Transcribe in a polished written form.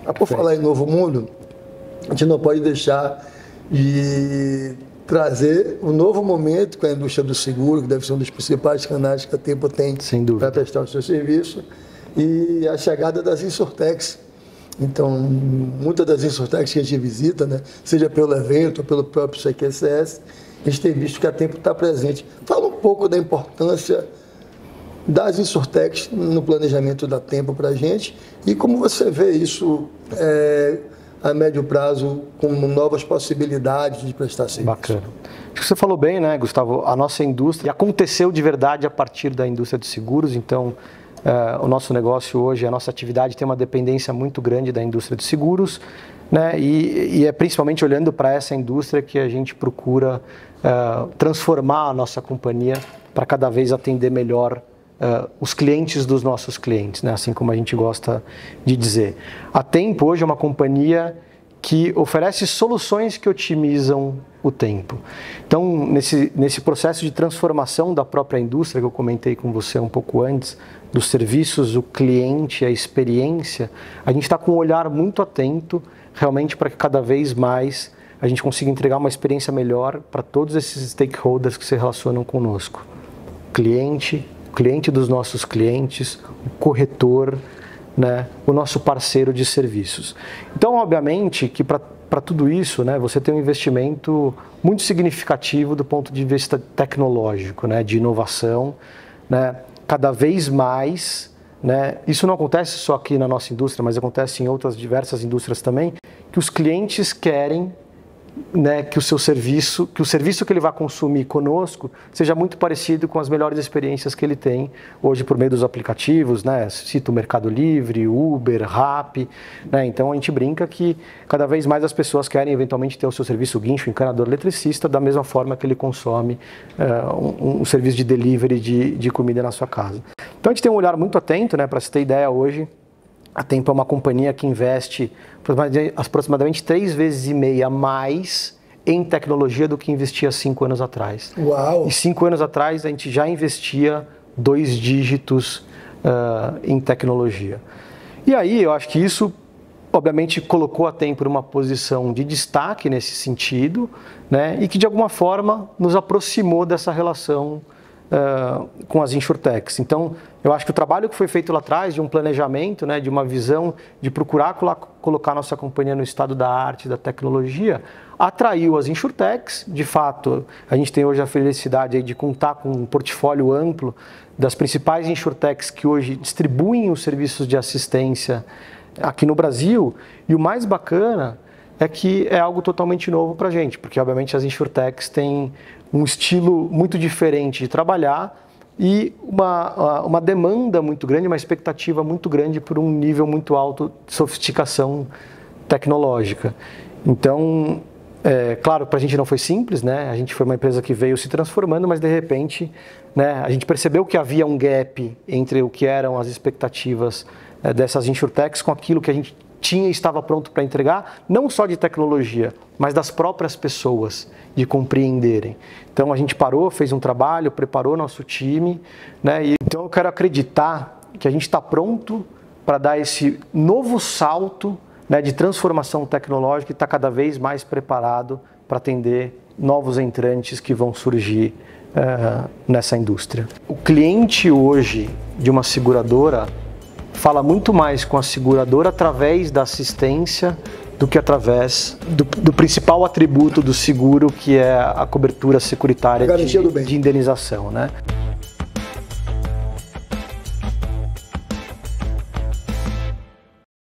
Por falar em novo mundo, a gente não pode deixar de trazer um novo momento com a indústria do seguro, que deve ser um dos principais canais que a Tempo tem para prestar o seu serviço, e a chegada das insurtechs. Então, muitas das insurtechs que a gente visita, né, seja pelo evento ou pelo próprio CQCS, a gente tem visto que a Tempo está presente. Fala um pouco da importância das insurtechs no planejamento da Tempo para a gente e como você vê isso a médio prazo com novas possibilidades de prestar serviço. Bacana. Acho que você falou bem, né, Gustavo? A nossa indústria aconteceu de verdade a partir da indústria de seguros, então o nosso negócio hoje, a nossa atividade tem uma dependência muito grande da indústria de seguros, né? E é principalmente olhando para essa indústria que a gente procura transformar a nossa companhia para cada vez atender melhor os clientes dos nossos clientes, né? Assim como a gente gosta de dizer. A Tempo hoje é uma companhia que oferece soluções que otimizam o tempo. Então, nesse processo de transformação da própria indústria, que eu comentei com você um pouco antes, dos serviços, o cliente, a experiência, a gente está com um olhar muito atento, realmente, para que cada vez mais a gente consiga entregar uma experiência melhor para todos esses stakeholders que se relacionam conosco. O cliente dos nossos clientes, o corretor, né, o nosso parceiro de serviços. Então, obviamente, que para tudo isso, né, você tem um investimento muito significativo do ponto de vista tecnológico, né, de inovação, né, cada vez mais, né, isso não acontece só aqui na nossa indústria, mas acontece em outras diversas indústrias também, que os clientes querem, né, que o serviço que ele vai consumir conosco seja muito parecido com as melhores experiências que ele tem hoje por meio dos aplicativos, né? Cito o Mercado Livre, Uber, Rappi, né? Então a gente brinca que cada vez mais as pessoas querem eventualmente ter o seu serviço guincho, encanador, eletricista, da mesma forma que ele consome um serviço de delivery de comida na sua casa. Então a gente tem um olhar muito atento, né? Para você ter ideia, hoje a Tempo é uma companhia que investe aproximadamente 3,5 vezes mais em tecnologia do que investia 5 anos atrás. Uau! E 5 anos atrás a gente já investia 2 dígitos em tecnologia. E aí eu acho que isso, obviamente, colocou a Tempo numa posição de destaque nesse sentido, né? E que de alguma forma nos aproximou dessa relação com as insurtechs. Então, eu acho que o trabalho que foi feito lá atrás, de um planejamento, né, de uma visão, de procurar colocar nossa companhia no estado da arte, da tecnologia, atraiu as insurtechs. De fato, a gente tem hoje a felicidade aí de contar com um portfólio amplo das principais insurtechs que hoje distribuem os serviços de assistência aqui no Brasil. E o mais bacana é que é algo totalmente novo para a gente, porque obviamente as insurtechs têm um estilo muito diferente de trabalhar e uma demanda muito grande, uma expectativa muito grande por um nível muito alto de sofisticação tecnológica. Então, claro, para a gente não foi simples, né? A gente foi uma empresa que veio se transformando, mas de repente, né, a gente percebeu que havia um gap entre o que eram as expectativas dessas insurtechs com aquilo que a gente tinha e estava pronto para entregar, não só de tecnologia, mas das próprias pessoas, de compreenderem. Então a gente parou, fez um trabalho, preparou nosso time, né? E então eu quero acreditar que a gente está pronto para dar esse novo salto, né, de transformação tecnológica e está cada vez mais preparado para atender novos entrantes que vão surgir nessa indústria. O cliente hoje de uma seguradora fala muito mais com a seguradora através da assistência do que através do principal atributo do seguro, que é a cobertura securitária de indenização, né?